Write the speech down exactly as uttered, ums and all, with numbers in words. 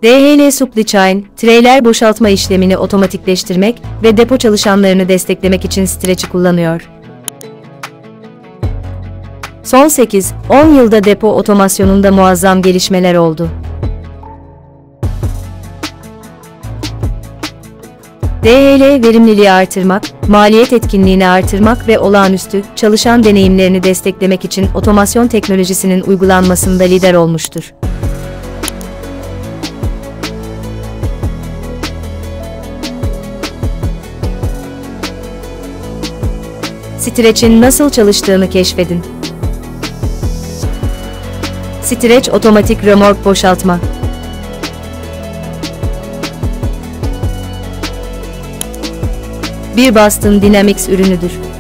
D H L Supply Chain, trailer boşaltma işlemini otomatikleştirmek ve depo çalışanlarını desteklemek için Stretch'i kullanıyor. Son sekiz on yılda depo otomasyonunda muazzam gelişmeler oldu. D H L verimliliği artırmak, maliyet etkinliğini artırmak ve olağanüstü çalışan deneyimlerini desteklemek için otomasyon teknolojisinin uygulanmasında lider olmuştur. Stretch'in nasıl çalıştığını keşfedin. Stretch otomatik römork boşaltma. Bir Boston Dynamics ürünüdür.